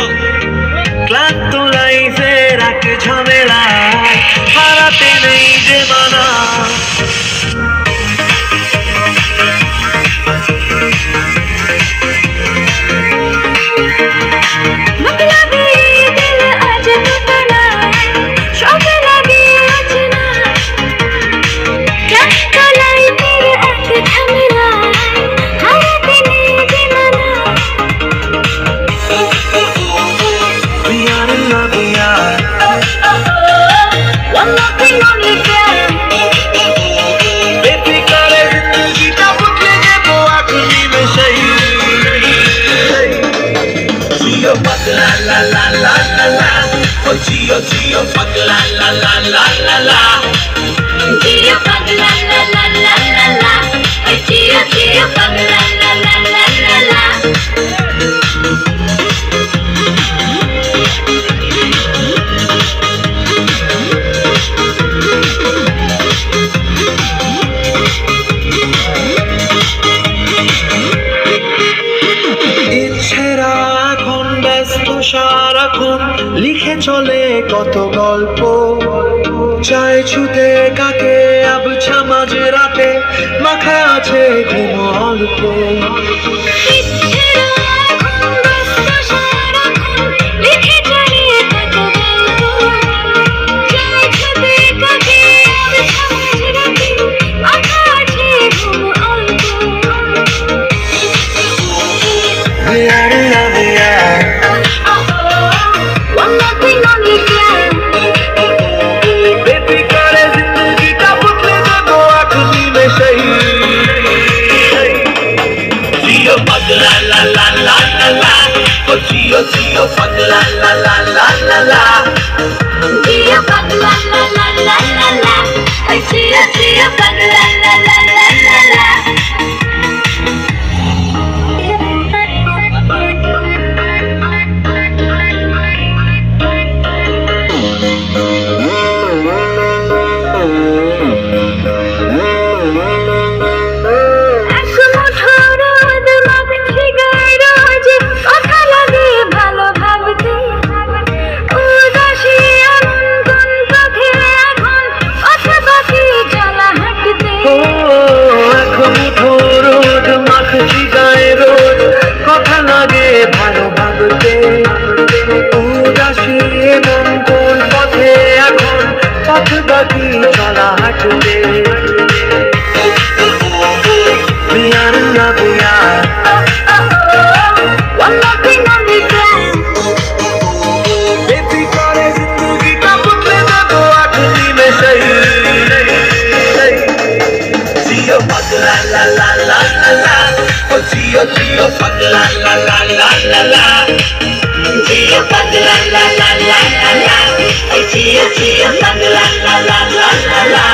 ক্লান্ত লাইফের এক ঝামেলায় হারাতে নেই যে মানা। La la la la la la, oh Gio Gio fuck la la la la la la, Gio fuck la la la la la la, oh Gio Gio fuck la la la la la la. সারাক্ষণ লিখে চলে কত গল্প, চায় ছুতে কাকে আবছা মাঝে রাতে মাখা আছে ঘুম অল্প। La la la la la la, oh Gio Gio fuck la la la la la la, Gio fuck la la la la la la, oh Gio Gio fuck la la la la la la. কথা লাগে ভালো ভাবতে, উদাসী মন কোন পথে এখন পথ বাকি চলা হাঁটতে। বিয়ার না বিয়ার বেশি করে জিন্দগিটা বদলে দেবো আখরি মে সহি। Gio fuck la la la la la la, oh Gio Gio fuck la la la la la la, Gio fuck la la la la la la, oh Gio Gio fuck la la la la la la.